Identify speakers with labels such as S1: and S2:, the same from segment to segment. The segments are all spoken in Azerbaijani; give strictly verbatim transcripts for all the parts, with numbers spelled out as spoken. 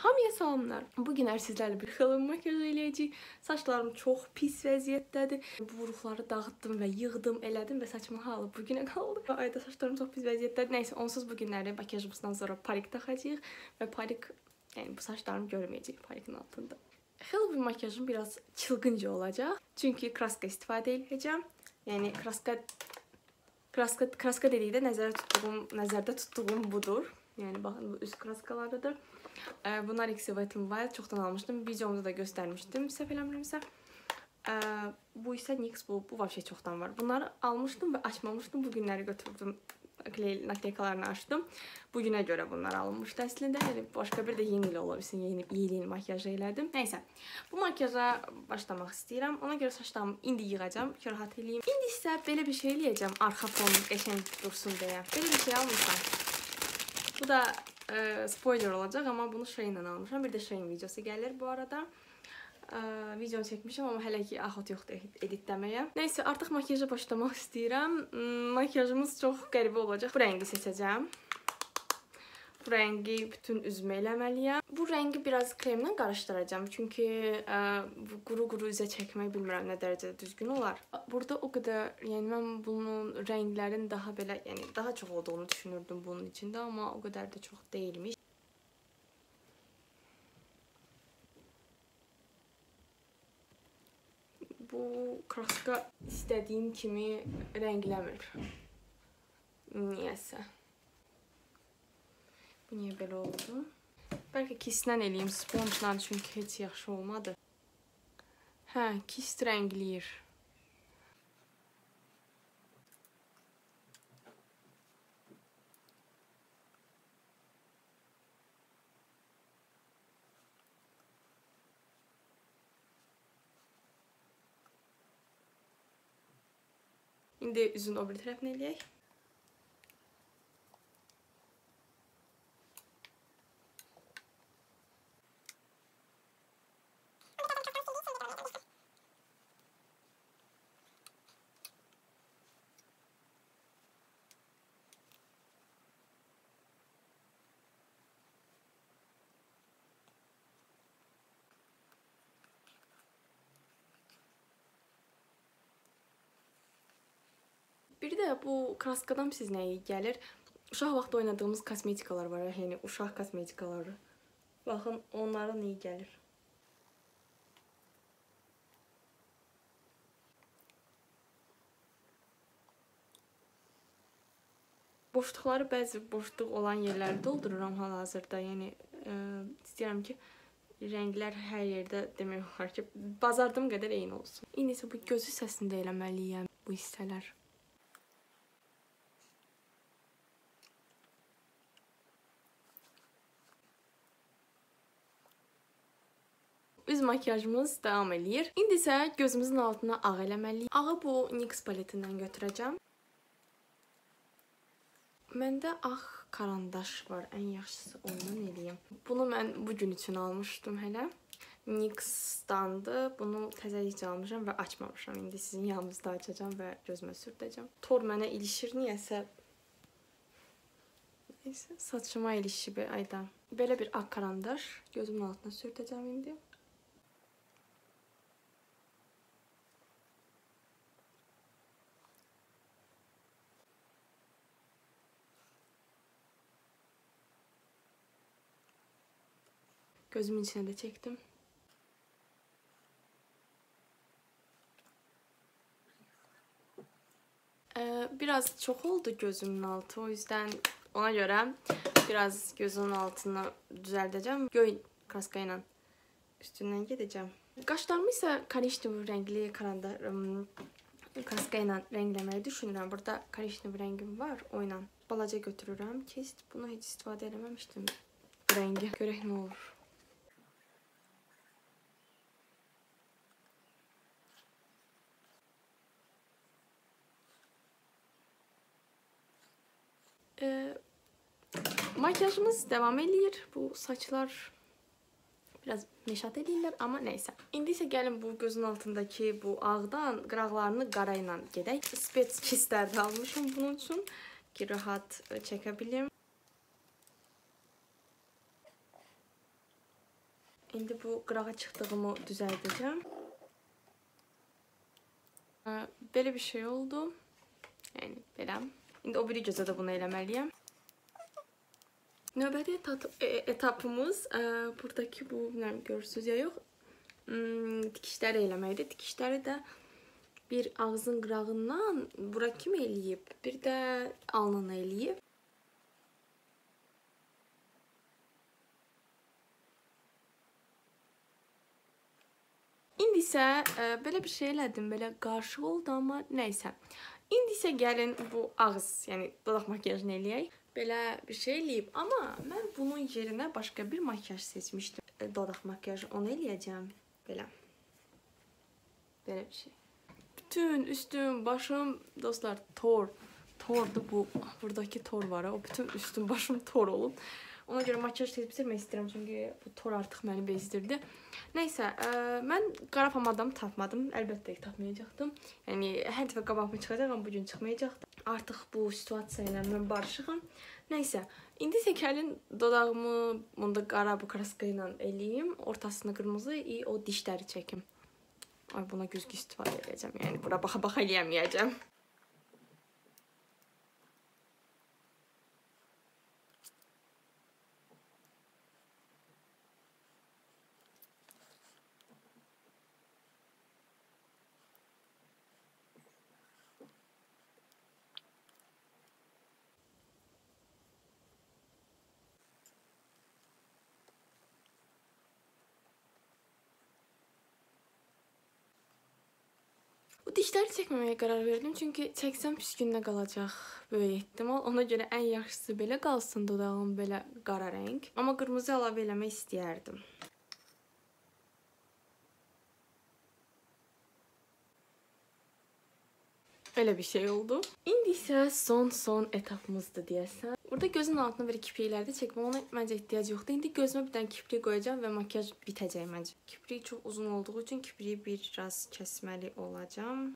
S1: Hamıya salamlar. Bugün sizlərlə bir xalım makyaj eləyəcəyik. Saçlarım çox pis vəziyyətdədir. Buruqları dağıtdım və yığdım, elədim və saçımın halı bugünə qaldı. Ayda saçlarım çox pis vəziyyətdədir. Nəysə, onsuz bu günləri makyajımızdan sonra parik taxacağıq və parik, yəni bu saçlarım görməyəcək parikin altında. Halloween makyajım biraz çılgınca olacaq. Çünki kraska istifadə edəcəm. Yəni kraska kraska kraska dedikdə nəzərdə tutduğum, nəzərdə tutduğum budur. Yəni baxın, bu üst kraskalarıdır. Bunlar X Wet n Wild çoxdan almışdım. Videomda da göstərmişdim, səhv eləmirəmsə. Bu isə N Y X, bu, bu vəbşə çoxdan var. Bunları almışdım və açmamışdım. Bu günləri götürdüm, nakleykalarını açdım. Bugünə görə bunlar alınmışdı əslində. Yəni başqa bir də yeni il ola bilsin, yeni il makyajı elədim. Nəysə, bu makyaja başlamaq istəyirəm. Ona görə saçlarımı indi yığacam, ki rahat eləyim. İndi isə belə bir şey eləyəcəm, arxa fonu qəşəng dursun deyə. Belə bir şey almışam. Bu da e, spoiler olacaq, amma bunu Shein-dən almışam. Bir də Shein videosu gəlir bu arada. E, video çəkmişəm, amma hələ ki axot yoxdur editləməyə. Nəysə, artıq makyaja başlamaq istəyirəm. Makyajımız çox qəribə olacaq. Bu rəngi seçəcəm. Bu rəngi bütün üzümə eləməliyəm. Bu rəngi biraz kremlə qarışdıracağım. Çünki e, quru-quru üzə çəkmək bilmirəm nə dərəcədə düzgün olar. Burada o qədər, yəni mən bunun rənglərin daha belə, yəni daha çox olduğunu düşünürdüm bunun içində, amma o qədər də çox deyilmiş. Bu kraska istədiyim kimi rəngləmir. Niyəsə. Bu niyə belə oldu? Bəlkə kisdən eləyim, sponjla, çünki heç yaxşı olmadı. Hə, kist rəngləyir. İndi üzün o bir tərəfini eləyək. Bir də bu kraskadan siz nəyə gəlir? Uşaq vaxtı oynadığımız kosmetikalar var, yəni uşaq kosmetikaları. Baxın, onların iyi gəlir. Boşluqları, bəzi boşluq olan yerləri doldururam hal-hazırda. Yəni, e, istəyirəm ki, rənglər hər yerdə demək olar ki, bazardığım qədər eyni olsun. İndi isə bu göz hissəsində eləməliyəm bu hissələr. Üz makyajımız davam eləyir. İndi isə gözümüzün altına ağ eləməliyik. Ağı bu N Y X paletindən götürəcəm. Məndə ağ karandaş var. Ən yaxşısı ondan eləyim. Bunu mən bugün üçün almışdım hələ. N Y X-dandı. Bunu təzəlikcə almışam və açmamışam. İndi sizin yanınızda açacağım və gözümə sürdəcəm. Tor mənə ilişir niyəsə. Neysə, saçıma ilişib ayda. Belə bir ağ karandaş gözümün altına sürdəcəm indi. Gözümün içine de çektim. Ee, biraz çok oldu gözümün altı. O yüzden ona göre biraz gözümün altını düzelteceğim. Göy kraskayla üstünden gideceğim. Kaşlarımı ise karıştırma renkli karanda kraskayla renklemeyi düşünürüm. Burada karıştırma rengim var. Oynan. Balaca götürürüm. Kest. Bunu hiç istifade edememiştim. Bu rengi. Görək ne olur. Ee, makyajımız devam eləyir. Bu saçlar biraz neşat eləyirlər, amma neysə. İndi isə gəlin bu gözün altındakı bu ağdan qıraqlarını qara ilə gedək. Spets kistlər də almışım bunun üçün ki, rahat çəkə bilim. İndi bu qırağa çıxdığımı düzəldəcəm. Belə bir şey oldu. Yəni belə. İndi o biri gözə də bunu eləməliyəm. Növbəti etapımız e, buradakı bu, bilmirəm görürsünüz ya yox, hmm, tikişləri eləməkdir. Tikişləri də bir ağzın qırağından bura kimi eləyib, bir də alnına eləyib. İndi isə e, belə bir şey elədim, belə qarşı oldu, amma nəysə. İndi isə gəlin bu ağız, yəni dodaq makyajını eləyək. Belə bir şey eləyib, amma mən bunun yerinə başqa bir makyaj seçmişdim. E, dodaq makyajı, onu eləyəcəm. Belə. Belə bir şey. Bütün üstüm, başım, dostlar, tor. Tordur bu. Buradakı tor var. O bütün üstüm, başım tor olub. Ona görə makyaj tez bitirmək istəyirəm, çünki bu tor artıq məni bezdirdi. Nəysə, ə, mən qara pomadamı tapmadım. Əlbəttə ki, tapmayacaqdım. Yəni, hər dəfə qabağıma çıxacaq, amma bugün çıxmayacaqdım. Artıq bu situasiya ilə mən barışıqam. Nəysə, indi isə gəlin dodağımı bunda qara bu kraska ilə eləyim. Ortasını qırmızı, o dişləri çəkim. Ay, buna güzgü istifadə edəcəm. Yəni, bura baxa-baxa eləyəməyəcəm. Bu dişləri çəkməməyə qərar verdim, çünki çəksəm pis gündə qalacaq böyük ehtimal. Ona görə ən yaxşısı belə qalsın, dodağım belə qara rəng. Amma qırmızı əlavə eləmək istəyərdim. Belə bir şey oldu. İndi isə son son etapımızdır deyəsən. Burada gözün altına belə kiprikləri də çəkmə, ona məncə ehtiyac yoxdur. İndi gözümə bir dənə kiprik qoyacağım və makyaj bitəcək məncə. Kiprik çox uzun olduğu üçün kipriyi biraz kəsməli olacağım.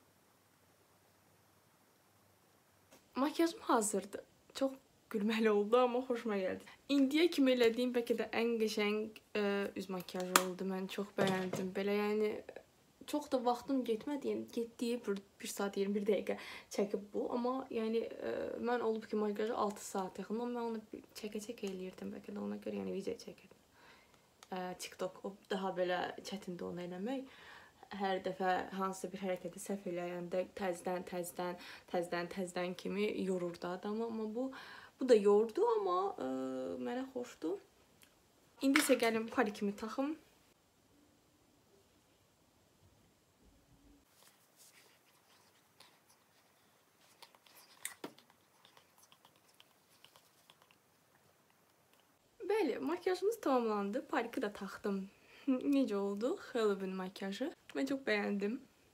S1: Makyajım hazırdır. Çox gülməli oldu, amma xoşuma gəldi. İndiyə kimi elədiyim bəlkə də ən qəşəng ə, üz makyajı oldu. Mən çox bəyəndim. Belə yəni çox da vaxtım getmədi, yəni getdiyi bir saat iyirmi bir dəqiqə çəkib bu. Amma yəni ə, mən olub ki, makyajı altı saat yaxın. Mən onu çəkə-çəkə eləyirdim bəlkə də, ona görə yəni video çəkirdim. Ə, TikTok, o daha belə çətindir onu eləmək. Hər dəfə hansısa bir hərəkəti səhv eləyəndə təzdən, təzdən, təzdən, təzdən kimi yorurdu adamı. Amma bu, bu da yordu, amma ə, mənə xoşdur. İndi isə gəlin parikimi taxım. Bəli, makyajımız tamamlandı. Pariki də taxdım. Necə oldu? Halloween makyajı. Mən çox bəyəndim.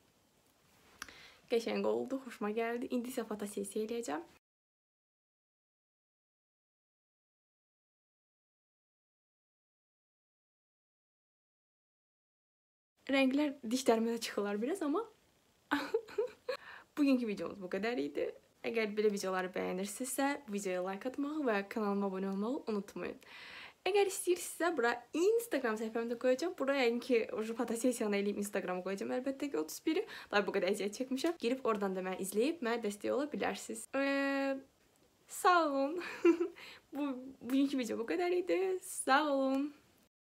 S1: Qəşəng oldu, xoşuma gəldi. İndi isə fotosesiya eləyəcəm. Rənglər dişlərimə də çıxırlar biraz, amma bugünkü videomuz bu qədər idi. Əgər belə videoları bəyənirsinizsə, videoya like atmağı və kanalıma abunə olmağı unutmayın. Əgər istəyirsinizsə, bura Instagram səhifəmdə qoyacağım. Buraya yəni ki, fotosesiyanı eləyib Instagrama qoyacağım. Əlbəttə ki, otuz biri. Daha bu qədər əziyyət çəkmişəm. Girib oradan da məni izləyib, mənə dəstək ola bilərsiniz. Ee, sağ olun. bu, bugünkü video bu qədər idi. Sağ olun.